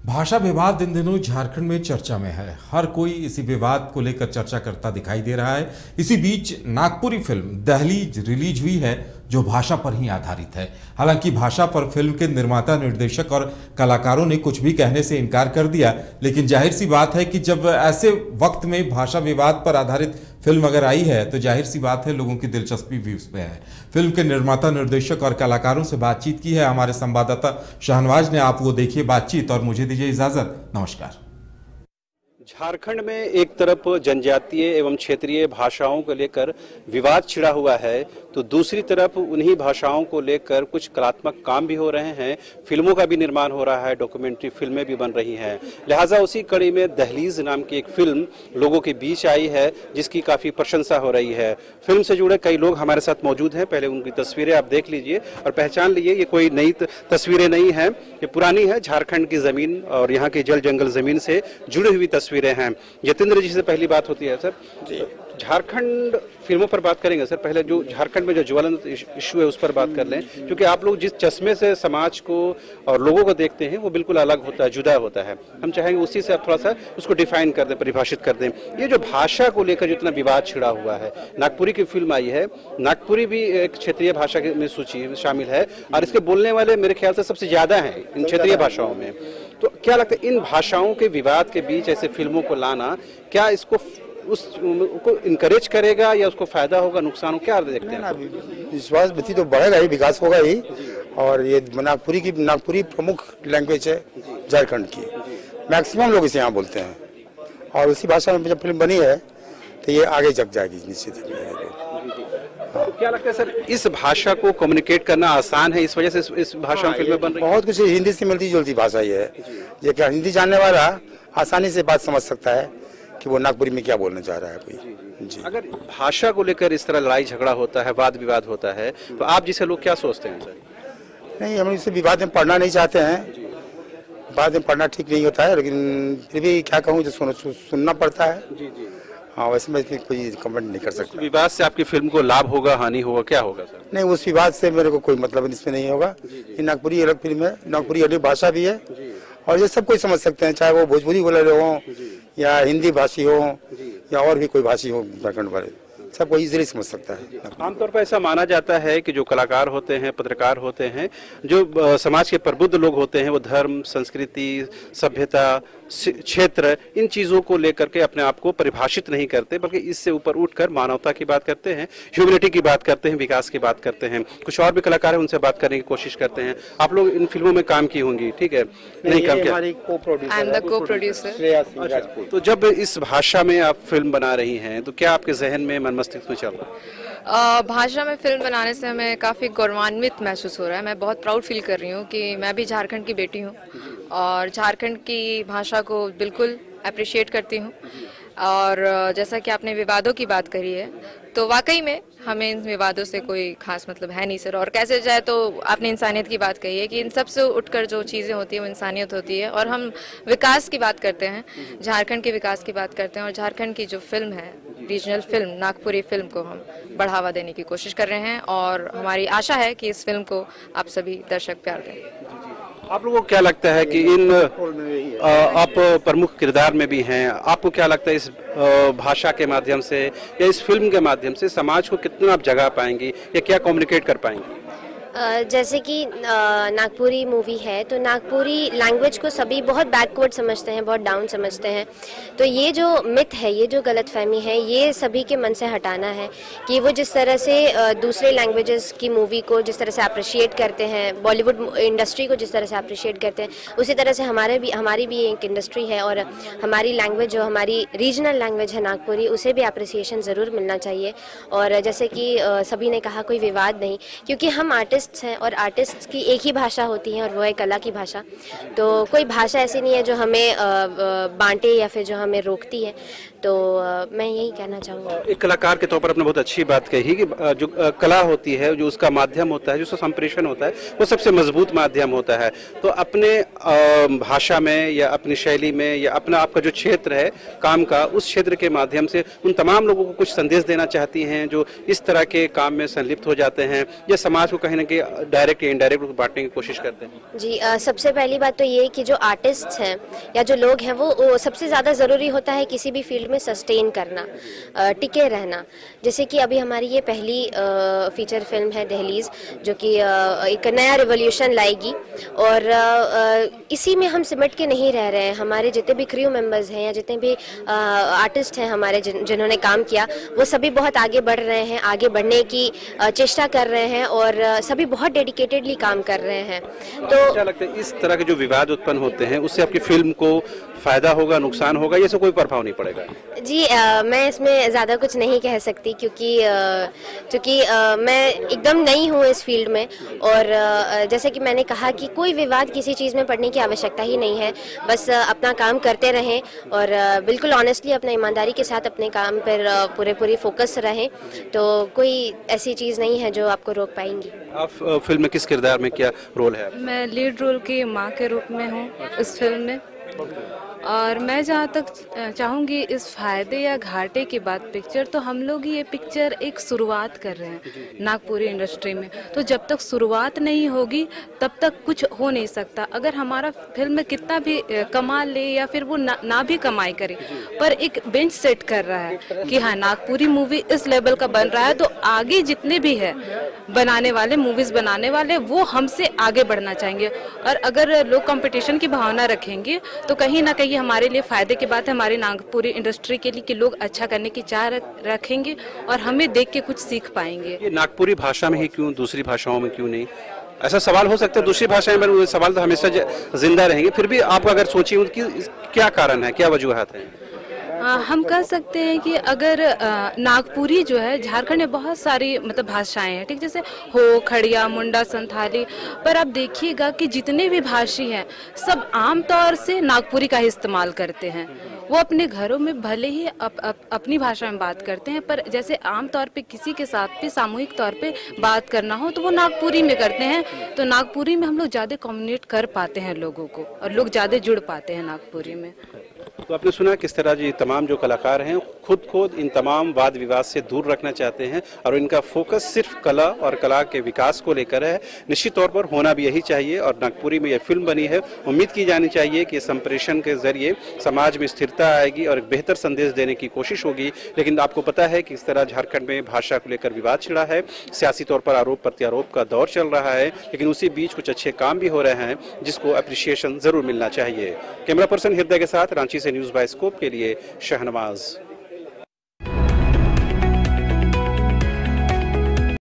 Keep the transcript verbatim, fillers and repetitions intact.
भाषा विवाद इन दिनों झारखंड में चर्चा में है। हर कोई इसी विवाद को लेकर चर्चा करता दिखाई दे रहा है। इसी बीच नागपुरी फिल्म दहलीज रिलीज हुई है जो भाषा पर ही आधारित है। हालांकि भाषा पर फिल्म के निर्माता, निर्देशक और कलाकारों ने कुछ भी कहने से इनकार कर दिया, लेकिन जाहिर सी बात है कि जब ऐसे वक्त में भाषा विवाद पर आधारित फिल्म अगर आई है तो जाहिर सी बात है लोगों की दिलचस्पी भी उस पर है। फिल्म के निर्माता, निर्देशक और कलाकारों से बातचीत की है हमारे संवाददाता शाहनवाज ने। आप वो देखिए बातचीत और मुझे दीजिए इजाजत। नमस्कार। झारखंड में एक तरफ जनजातीय एवं क्षेत्रीय भाषाओं को लेकर विवाद छिड़ा हुआ है, तो दूसरी तरफ उन्हीं भाषाओं को लेकर कुछ कलात्मक काम भी हो रहे हैं, फिल्मों का भी निर्माण हो रहा है, डॉक्यूमेंट्री फिल्में भी बन रही हैं। लिहाजा उसी कड़ी में दहलीज नाम की एक फिल्म लोगों के बीच आई है जिसकी काफ़ी प्रशंसा हो रही है। फिल्म से जुड़े कई लोग हमारे साथ मौजूद हैं। पहले उनकी तस्वीरें आप देख लीजिए और पहचान लीजिए, ये कोई नई तस्वीरें नहीं हैं, ये पुरानी है। झारखंड की ज़मीन और यहाँ की जल जंगल ज़मीन से जुड़ी हुई तस्वीरें हैं। यतेंद्र जी से पहली बात होती है सर जी, झारखंड फिल्मों पर बात करेंगे सर। पहले जो झारखंड में जो ज्वलंत इशू है उस पर बात कर लें, क्योंकि आप लोग जिस चश्मे से समाज को और लोगों को देखते हैं वो बिल्कुल अलग होता है, जुदा होता है। हम चाहेंगे उसी से आप थोड़ा सा उसको डिफाइन कर दें, परिभाषित कर दें। ये जो भाषा को लेकर जितना विवाद छिड़ा हुआ है, नागपुरी की फिल्म आई है, नागपुरी भी एक क्षेत्रीय भाषा में सूची शामिल है और इसके बोलने वाले मेरे ख्याल से सबसे ज्यादा हैं इन क्षेत्रीय भाषाओं में। तो क्या लगता है इन भाषाओं के विवाद के बीच ऐसे फिल्मों को लाना, क्या इसको उसको इनकरेज करेगा या उसको फायदा होगा, नुकसान हो, क्या देखते हैं? विश्वास व्यक्ति तो बढ़ेगा ही, विकास होगा ही। और ये नागपुरी की नागपुरी प्रमुख लैंग्वेज है झारखंड की, मैक्सिमम लोग इसे यहाँ बोलते हैं और उसी भाषा में जब फिल्म बनी है तो ये आगे जग जाएगी निश्चित। तो क्या लगता है सर, इस भाषा को कम्युनिकेट करना आसान है, इस वजह से इस, इस भाषा में फिल्में बन रही हैं? बहुत कुछ हिंदी से मिलती जुलती भाषा ही है। ये क्या हिंदी जानने वाला आसानी से बात समझ सकता है कि वो नागपुरी में क्या बोलना चाह रहा है कोई। जी, जी। अगर भाषा को लेकर इस तरह लड़ाई झगड़ा होता है, वाद विवाद होता है, तो आप जिसे लोग क्या सोचते हैं सर? नहीं, हम इसे विवाद में पढ़ना नहीं चाहते हैं। बाद में पढ़ना ठीक नहीं होता है, लेकिन फिर भी क्या कहूँ जो सुन, सुनना पड़ता है। जी जी हाँ, वैसे मैं इसमें कोई कमेंट नहीं कर सकता। विवाद से आपकी फिल्म को लाभ होगा, हानि होगा, क्या होगा सर? नहीं, उस विवाद से मेरे को कोई मतलब इसमें नहीं होगा। ये नागपुरी अलग फिल्म है, नागपुरी अलग भाषा भी है और ये सब कोई समझ सकते हैं, चाहे वो भोजपुरी बोले हो या हिंदी भाषी हो या और भी कोई भाषी हो, झारखंड वाले सब कोई इजीली समझ सकता है। आमतौर पर ऐसा माना जाता है कि जो कलाकार होते हैं, पत्रकार होते हैं, जो समाज के प्रबुद्ध लोग होते हैं, वो धर्म, संस्कृति, सभ्यता, क्षेत्र, इन चीज़ों को लेकर के अपने आप को परिभाषित नहीं करते, बल्कि इससे ऊपर उठकर मानवता की बात करते हैं, ह्यूमैनिटी की बात करते हैं, विकास की बात करते हैं। कुछ और भी कलाकार हैं, उनसे बात करने की कोशिश करते हैं। आप लोग इन फिल्मों में काम की होंगी, ठीक है? नहीं काम किया? तो जब इस भाषा में आप फिल्म बना रही हैं तो क्या आपके जहन में, मन मस्तिष्क में चल रहा है? Uh, भाषा में फिल्म बनाने से हमें काफ़ी गौरवान्वित महसूस हो रहा है। मैं बहुत प्राउड फील कर रही हूँ कि मैं भी झारखंड की बेटी हूँ और झारखंड की भाषा को बिल्कुल अप्रिशिएट करती हूँ। और जैसा कि आपने विवादों की बात करी है, तो वाकई में हमें इन विवादों से कोई खास मतलब है नहीं सर। और कैसे जाए तो आपने इंसानियत की बात कही है कि इन सब से उठकर जो चीज़ें होती हैं वो इंसानियत होती है। और हम विकास की बात करते हैं, झारखंड के विकास की बात करते हैं और झारखंड की जो फिल्म है, रीजनल फिल्म, नागपुरी फिल्म को हम बढ़ावा देने की कोशिश कर रहे हैं और हमारी आशा है कि इस फिल्म को आप सभी दर्शक प्यार दें। आप लोगों को क्या लगता है कि इन आ, आप प्रमुख किरदार में भी हैं, आपको क्या लगता है इस आ, भाषा के माध्यम से या इस फिल्म के माध्यम से समाज को कितना आप जगा पाएंगी या क्या कम्युनिकेट कर पाएंगी? जैसे कि नागपुरी मूवी है तो नागपुरी लैंग्वेज को सभी बहुत बैकवर्ड समझते हैं, बहुत डाउन समझते हैं। तो ये जो मिथ है, ये जो गलतफहमी है, ये सभी के मन से हटाना है कि वो जिस तरह से दूसरे लैंग्वेजेस की मूवी को जिस तरह से अप्रिशिएट करते हैं, बॉलीवुड इंडस्ट्री को जिस तरह से अप्रिशिएट करते हैं, उसी तरह से हमारे भी हमारी भी एक इंडस्ट्री है और हमारी लैंग्वेज जो हमारी रीजनल लैंग्वेज है नागपुरी, उसे भी अप्रिसिएशन ज़रूर मिलना चाहिए। और जैसे कि सभी ने कहा, कोई विवाद नहीं, क्योंकि हम आर्टिस्ट हैं और आर्टिस्ट की एक ही भाषा होती है और वो है कला की भाषा। तो कोई भाषा ऐसी नहीं है जो हमें बांटे या फिर जो हमें रोकती है। तो मैं यही कहना चाहूँगा। एक कलाकार के तौर पर आपने बहुत अच्छी बात कही कि जो कला होती है, जो उसका माध्यम होता है, जो उसका संप्रेषण होता है, वो सबसे मजबूत माध्यम होता है। तो अपने भाषा में या अपनी शैली में या अपना आपका जो क्षेत्र है काम का, उस क्षेत्र के माध्यम से उन तमाम लोगों को कुछ संदेश देना चाहती हैं जो इस तरह के काम में संलिप्त हो जाते हैं या समाज को कहीं ना कहीं कि डायरेक्ट या इनडायरेक्ट बांटने की कोशिश करते हैं? जी आ, सबसे पहली बात तो ये कि जो आर्टिस्ट हैं या जो लोग हैं वो, वो सबसे ज़्यादा ज़रूरी होता है किसी भी फील्ड में सस्टेन करना, आ, टिके रहना। जैसे कि अभी हमारी ये पहली आ, फीचर फिल्म है दहलीज, जो कि एक नया रिवोल्यूशन लाएगी और आ, इसी में हम सिमट के नहीं रह रहे हैं। हमारे जितने भी क्रू मेंबर्स हैं या जितने भी आर्टिस्ट हैं हमारे जिन, जिन्होंने काम किया, वो सभी बहुत आगे बढ़ रहे हैं, आगे बढ़ने की चेष्टा कर रहे हैं और सभी बहुत डेडिकेटेडली काम कर रहे हैं। तो क्या लगता है इस तरह के जो विवाद उत्पन्न होते हैं उससे आपकी फिल्म को फायदा होगा, नुकसान होगा, या से कोई प्रभाव नहीं पड़ेगा? जी आ, मैं इसमें ज़्यादा कुछ नहीं कह सकती क्योंकि क्योंकि मैं एकदम नई हूँ इस फील्ड में और आ, जैसे कि मैंने कहा कि कोई विवाद किसी चीज़ में पड़ने की आवश्यकता ही नहीं है। बस आ, अपना काम करते रहें और आ, बिल्कुल ऑनेस्टली अपना ईमानदारी के साथ अपने काम पर आ, पूरे पूरी फोकस रहें, तो कोई ऐसी चीज़ नहीं है जो आपको रोक पाएंगी। आप फिल्म में किस किरदार में क्या रोल है? मैं लीड रोल की माँ के रूप में हूँ इस फिल्म में, और मैं जहाँ तक चाहूँगी इस फायदे या घाटे की बात पिक्चर, तो हम लोग ये पिक्चर एक शुरुआत कर रहे हैं नागपुरी इंडस्ट्री में। तो जब तक शुरुआत नहीं होगी तब तक कुछ हो नहीं सकता। अगर हमारा फिल्म में कितना भी कमा ले या फिर वो ना, ना भी कमाई करे, पर एक बेंच सेट कर रहा है कि हाँ नागपुरी मूवी इस लेवल का बन रहा है, तो आगे जितने भी है बनाने वाले, मूवीज बनाने वाले, वो हमसे आगे बढ़ना चाहेंगे। और अगर लोग कंपटीशन की भावना रखेंगे तो कहीं ना कहीं हमारे लिए फायदे की बात है, हमारी नागपुरी इंडस्ट्री के लिए, कि लोग अच्छा करने की चाह रखेंगे और हमें देख के कुछ सीख पाएंगे। ये नागपुरी भाषा में ही क्यों, दूसरी भाषाओं में क्यों नहीं? ऐसा सवाल हो सकता है, दूसरी भाषाएं में सवाल तो हमेशा जिंदा रहेंगे, फिर भी आप अगर सोचिए उनकी क्या कारण है, क्या वजूहत है? आ, हम कह सकते हैं कि अगर आ, नागपुरी जो है, झारखंड में बहुत सारी मतलब भाषाएं हैं, ठीक, जैसे हो, खड़िया, मुंडा, संथाली, पर आप देखिएगा कि जितने भी भाषी हैं सब आमतौर से नागपुरी का ही इस्तेमाल करते हैं। वो अपने घरों में भले ही अप, अप, अपनी भाषा में बात करते हैं, पर जैसे आमतौर पे किसी के साथ पे सामूहिक तौर पे बात करना हो तो वो नागपुरी में करते हैं। तो नागपुरी में हम लोग ज़्यादा कम्युनिकेट कर पाते हैं लोगों को, और लोग ज़्यादा जुड़ पाते हैं नागपुरी में। तो आपने सुना किस तरह जी तमाम जो कलाकार हैं खुद को इन तमाम वाद विवाद से दूर रखना चाहते हैं और इनका फोकस सिर्फ कला और कला के विकास को लेकर है। निश्चित तौर पर होना भी यही चाहिए और नागपुरी में यह फिल्म बनी है। उम्मीद की जानी चाहिए कि संप्रेषण के जरिए समाज में स्थिरता आएगी और एक बेहतर संदेश देने की कोशिश होगी। लेकिन आपको पता है कि इस तरह झारखंड में भाषा को लेकर विवाद छिड़ा है, सियासी तौर पर आरोप प्रत्यारोप का दौर चल रहा है, लेकिन उसी बीच कुछ अच्छे काम भी हो रहे हैं जिसको अप्रिसिएशन जरूर मिलना चाहिए। कैमरा पर्सन हृदय के साथ रांची से न्यूज़ बाय स्कोप के लिए शहनवाज।